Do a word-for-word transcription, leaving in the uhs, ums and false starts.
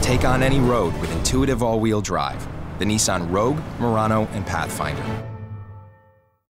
Take on any road with intuitive all-wheel drive. The Nissan Rogue, Murano, and Pathfinder.